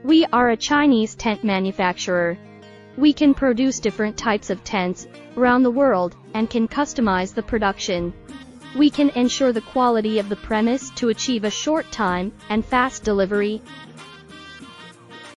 We are a Chinese tent manufacturer. We can produce different types of tents around the world and can customize the production. We can ensure the quality of the premise to achieve a short time and fast delivery.